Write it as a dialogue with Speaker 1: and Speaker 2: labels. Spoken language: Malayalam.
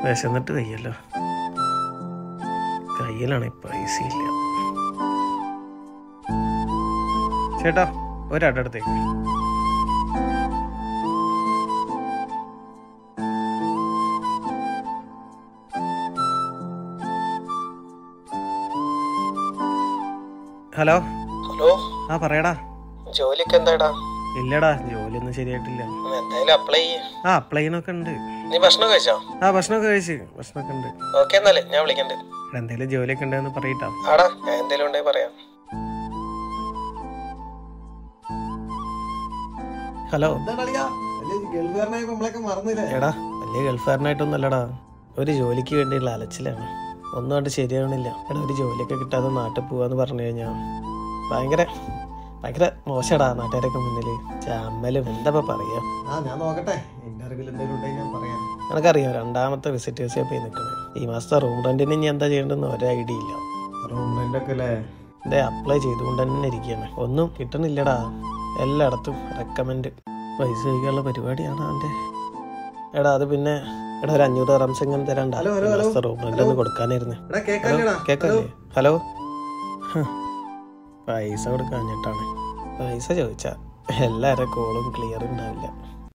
Speaker 1: വിശന്നിട്ട് വയ്യല്ലോ, കയ്യിലാണ് പൈസ ഇല്ല. ചേട്ടാ ഒരടത്തേക്ക്. Hello
Speaker 2: hello.
Speaker 1: ആ പറയടാ.
Speaker 2: ജോലിയൊക്കെ എന്താടാ?
Speaker 1: ഇല്ലടാ, ജോലിയൊന്നും ശരിയായിട്ടില്ല.
Speaker 2: എന്തായാലും അപ്ലൈ ചെയ്യ്.
Speaker 1: അപ്ലൈ ചെയ്യുന്നൊക്കെ ഉണ്ട്.
Speaker 2: നീ ഭക്ഷണം കഴിച്ചോ?
Speaker 1: ഭക്ഷണമൊക്കെ കഴിച്ച്, ഭക്ഷണമൊക്കെ ഉണ്ട്.
Speaker 2: ഓക്കെ എന്നാലേ ഞാൻ വിളിക്കണ്ട്.
Speaker 1: എന്തെങ്കിലും ജോലിയൊക്കെ ഉണ്ടെന്ന് പറയട്ടാ.
Speaker 2: ആടാ, ഞാൻ എന്തേലും ഉണ്ടെങ്കിൽ പറയാം.
Speaker 1: ഹലോ.
Speaker 2: എടാ,
Speaker 1: വലിയ ഗൾഫുകാരനായിട്ടൊന്നും അല്ലടാ, ഒരു ജോലിക്ക് വേണ്ടിയുള്ള അലച്ചിലാണ്. ഒന്നും കൊണ്ട് ശരിയാവണില്ല. എടാ, ഒരു ജോലിയൊക്കെ കിട്ടാതെ നാട്ടിൽ പോവാന്ന് പറഞ്ഞു കഴിഞ്ഞാൽ ഭയങ്കര ഭയങ്കര മോശടാ. നാട്ടുകാരൊക്കെ മുന്നിൽ ചമ്മലും എന്താ പറയാ.
Speaker 2: ഞാൻ നോക്കട്ടെ, എന്റെ അറിവിൽ എന്തെങ്കിലും ഉണ്ടെങ്കിൽ ഞാൻ പറയാം.
Speaker 1: എനിക്കറിയാം, 2ാമത്തെ വിസിറ്റേഴ്സ് പോയി നിൽക്കണേ. ഈ മാസത്തെ റൂം റെന്റിന് ഇനി എന്താ ചെയ്യേണ്ടെന്ന് ഒരു ഐഡിയ ഇല്ല.
Speaker 2: റൂം റെന്റ് ഒക്കെ അല്ലേ?
Speaker 1: ഇതേ അപ്ലൈ ചെയ്തുകൊണ്ട് തന്നെ ഇരിക്കുകയാണ്, ഒന്നും കിട്ടണില്ലടാ. എല്ലായിടത്തും റെക്കമെൻഡ്. പൈസ കഴിക്കാനുള്ള പരിപാടിയാണ് അവൻ്റെ. എടാ അത് പിന്നെ എടാ ഒരു 500 dirhams എങ്ങനെ തരാണ്ട? റൂം റെന്റ് ഒന്ന് കൊടുക്കാനായിരുന്നു. കേക്കല്ലേ? ഹലോ. പൈസ കൊടുക്കാഞ്ഞിട്ടാണ്. പൈസ ചോദിച്ചാ എല്ലാവരുടെ കോളും ക്ലിയർ ഉണ്ടാവില്ല.